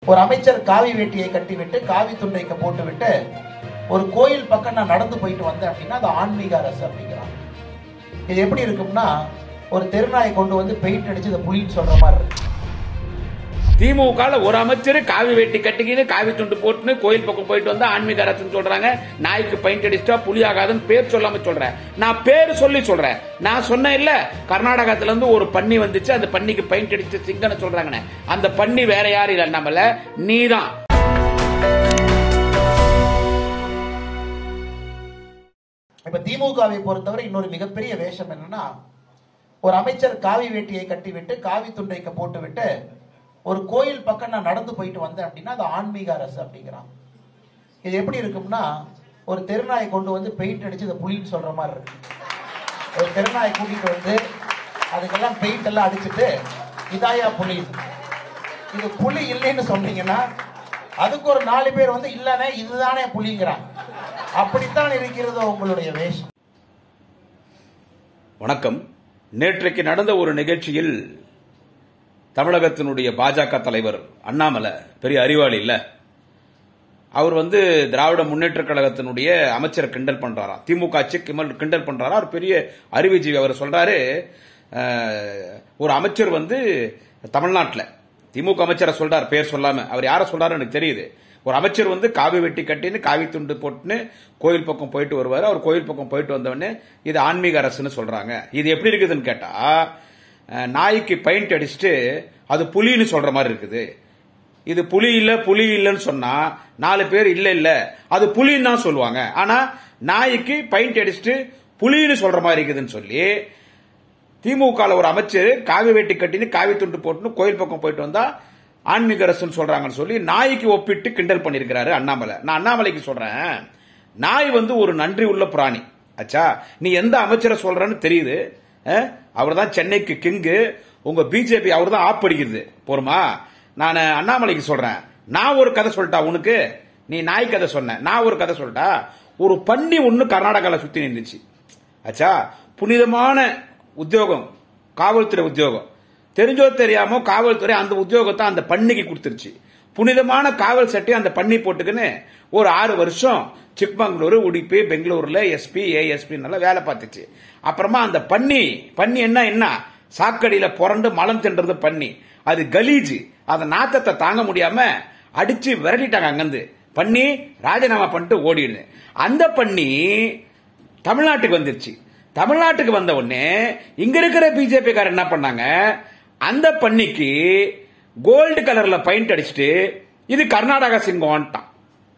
ஒரு அமைச்சர் காவி வேட்டியை கட்டிவிட்டு காவி துண்டைக்கு போட்டுவிட்டு ஒரு கோயில் பக்கம் நான் நடந்து போயிட்டு வந்தேன் அப்படின்னா அது ஆன்மீக அரசு அப்படிங்கிறான். இது எப்படி இருக்கும்னா ஒரு தெருநாயை கொண்டு வந்து பெயிண்ட் அடிச்சு இதை புலின்னு சொல்ற மாதிரி இருக்கு. திமுக ஒரு அமைச்சர் காவி வேட்டி கட்டிக்கின்னு காவி துண்டு போட்டுன்னு கோயில் பக்கம் போயிட்டு வந்தா ஆன்மீக அரசுன்னு சொல்றாங்க. நாய்க்கு பெயிண்ட் அடிச்சா புலி ஆகாதுன்னு பேர் சொல்லாம சொல்றேன். நான் பேர் சொல்லி சொல்றேன். நான் சொன்னேன் இல்ல, கர்நாடகத்துல இருந்து ஒரு பன்னி வந்துச்சு, அந்த பன்னிக்கு பெயிண்ட் அடிச்சு சிங்கன்னு சொல்றாங்க. அந்த பன்னி வேற யாரும் இல்ல, நம்மள நீதான். இப்ப திமுகவை பொறுத்தவரை இன்னொரு மிகப்பெரிய வேஷம் என்னன்னா, ஒரு அமைச்சர் காவி வேட்டியை கட்டிவிட்டு காவி துண்டைக்கு போட்டுவிட்டு ஒரு கோயில் பக்கம் நான் நடந்து போயிட்டு வந்தேன் அப்படின்னா அது ஆன்மீக அரசு அப்படிங்கிறான். இது எப்படி இருக்கும்னா ஒரு தெருநாயை கொண்டு வந்து பெயிண்ட் அடிச்சு இதை புலின்னு சொல்ற மாதிரி இருக்கு. ஒரு தெருநாயை கூட்டிட்டு வந்து அதுக்கெல்லாம் பெயிண்ட் எல்லாம் அடிச்சுட்டு இதாயா புலி, இது புலி இல்லைன்னு சொன்னீங்கன்னா அதுக்கு ஒரு 4 பேர் வந்து இல்லனே இதுதானே புலிங்கிறான். அப்படித்தான் இருக்கிறதோ உங்களுடைய வேஷம். வணக்கம். நேற்றைக்கு நடந்த ஒரு நிகழ்ச்சியில் தமிழகத்தினுடைய பாஜக தலைவர் அண்ணாமலை பெரிய அறிவாளி இல்ல, அவர் திராவிட முன்னேற்ற கழகத்தினுடைய அமைச்சரை கிண்டல் பண்றாரா, திமுக ஆட்சி கிண்டல் பண்றாரா. அவர் பெரிய அறிவுஜீவி. அவர் சொல்றாரு, ஒரு அமைச்சர் தமிழ்நாட்டில் திமுக அமைச்சரை சொல்றார், பேர் சொல்லாம. அவர் யார சொல்றாரு எனக்கு தெரியுது. ஒரு அமைச்சர் காவி வெட்டி கட்டின்னு காவி துண்டு போட்டுன்னு கோயில் பக்கம் போயிட்டு வருவாரு. அவர் கோயில் பக்கம் போயிட்டு வந்தவொடனே இது ஆன்மீக அரசுன்னு சொல்றாங்க. இது எப்படி இருக்குதுன்னு கேட்டா, நாய்க்கு பெயிண்ட் அடிச்சுட்டு அது புலின்னு சொல்ற மாதிரி இருக்குது. இது புலி இல்லன்னு சொன்னா 4 பேர் இல்ல இல்ல அது புலின்னு தான் சொல்லுவாங்க. ஆனா நாய்க்கு பெயிண்ட் அடிச்சுட்டு புலின்னு சொல்ற மாதிரி இருக்குதுன்னு சொல்லி திமுக ஒரு அமைச்சர் காவி வேட்டி கட்டின்னு காவி துண்டு போட்டுன்னு கோயில் பக்கம் போயிட்டு வந்தா ஆன்மீக அரசுன்னு சொல்றாங்கன்னு சொல்லி நாய்க்கு ஒப்பிட்டு கிண்டல் பண்ணிருக்கிறாரு அண்ணாமலை. நான் அண்ணாமலைக்கு சொல்றேன், நாய் ஒரு நன்றி உள்ள பிராணி. அச்சா, நீ எந்த அமைச்சரை சொல்றன்னு தெரியுது. அவர் தான் சென்னைக்கு கிங்கு, உங்க பிஜேபி அவர் தான் ஆப்படிக்கிறது போருமா. நான் அண்ணாமலைக்கு சொல்றேன், நான் ஒரு கதை சொல்லிட்டா உனக்கு, நீ நாய் கதை சொன்ன, நான் ஒரு கதை சொல்லிட்டா. ஒரு பன்னி ஒண்ணு கர்நாடகால சுத்தி நின்றுச்சு. அச்சா, புனிதமான உத்தியோகம், காவல்துறை உத்தியோகம். தெரிஞ்சோ தெரியாமோ காவல்துறை அந்த உத்தியோகத்தை அந்த பன்னிக்கு கொடுத்துருச்சு. புனிதமான காவல் சட்டை அந்த பன்னி போட்டுக்குன்னு ஒரு 6 வருஷம் சிக்மங்களூர், உடுப்பி, பெங்களூர்ல எஸ்பி ஏஎஸ்பி நல்லா வேலை பார்த்துச்சு. அப்புறமா அந்த பன்னி என்ன சாக்கடியில புரண்டு மலம் தின்றது பன்னி. அது கலீஜ், அந்த நாத்தத்தை தாங்க முடியாம அடிச்சு விரட்டிட்டாங்க. அங்கிருந்து பன்னி ராஜினாமா பண்ணிட்டு ஓடிடுது. அந்த பன்னி தமிழ்நாட்டுக்கு வந்துருச்சு. தமிழ்நாட்டுக்கு வந்த உடனே இங்க இருக்கிற பிஜேபி காரர் என்ன பண்ணாங்க, அந்த பன்னிக்கு கோல்டு கலர்ல பெயிண்ட் அடிச்சுட்டு இது கர்நாடகா சிங்கம்ட்டான்.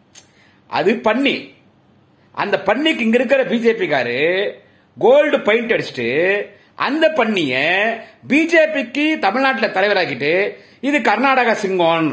அது பன்னி. அந்த பன்னிக்கு இங்க இருக்கிற பிஜேபி காரு கோல்டு பெயிண்ட் அடிச்சுட்டு அந்த பன்னிய பிஜேபிக்கு தமிழ்நாட்டில் தலைவராக்கிட்டு இது கர்நாடகா சிங்கம்.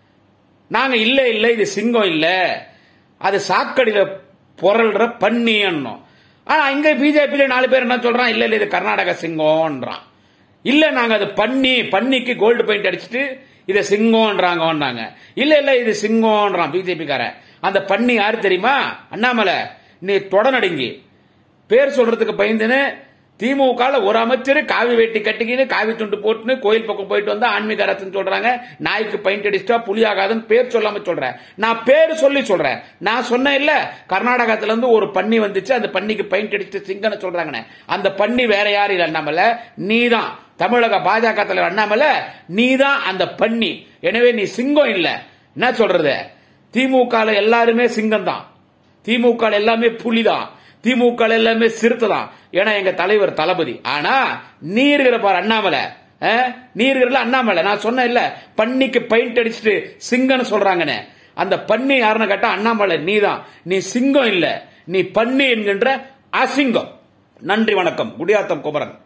நாங்க இல்ல இல்ல இது சிங்கம் இல்ல, அது சாக்கடியில பொருள்ற பன்னி. ஆனா இங்க பிஜேபி 4 பேர் என்ன சொல்றான், இல்ல இல்ல இது கர்நாடகா சிங்கம்ன்றான். இல்ல நாங்க அது பன்னிக்கு கோல்டு பெயிண்ட் அடிச்சுட்டு இதை சிங்கம்ன்றாங்க. இல்ல இல்ல இது சிங்கம்ன்றான் பிஜேபி காரன். அந்த பன்னி யாரு தெரியுமா? அண்ணாமலை. நீ தொடநடுங்கி பேர் சொல்றதுக்கு பயந்துன்னு திமுக ஒரு அமைச்சர் காவி வேட்டி கட்டிக்கின்னு காவி துண்டு போட்டுன்னு கோயில் பக்கம் போயிட்டு வந்தா ஆன்மீக அரசுன்னு சொல்றாங்க. நாய்க்கு பெயிண்ட் அடிச்சா புலி ஆகாதுன்னு பேர் சொல்லாம சொல்றேன். நான் பேர் சொல்லி சொல்றேன். நான் சொன்னேன் இல்ல, கர்நாடகத்துல இருந்து ஒரு பன்னி வந்துச்சு, அந்த பன்னிக்கு பெயிண்ட் அடிச்சு சிங்கன்னு சொல்றாங்க. அந்த பன்னி வேற யாரும் இல்ல, அண்ணாமலை நீதான். தமிழக பாஜக தலைவர் அண்ணாமலை நீதான் அந்த பன்னி. எனவே நீ சிங்கம் இல்ல. என்ன சொல்றது, திமுக எல்லாருமே சிங்கம் தான், திமுக எல்லாமே புலிதான், திமுக எல்லாமே சிறுத்தை தான். ஏன்னா எங்க தலைவர் தளபதி. ஆனா நீ இருக்கிற பாரு அண்ணாமலை, நீ இருக்கிற அண்ணாமலை. நான் சொன்ன இல்ல, பன்னிக்கு பெயிண்ட் அடிச்சுட்டு சிங்கம்னு சொல்றாங்கன்னு. அந்த பன்னி யாருன்னு கேட்டா அண்ணாமலை நீதான். நீ சிங்கம் இல்ல, நீ பன்னி என்கின்ற அசிங்கம். நன்றி, வணக்கம். குடியாத்தம் குமரன்.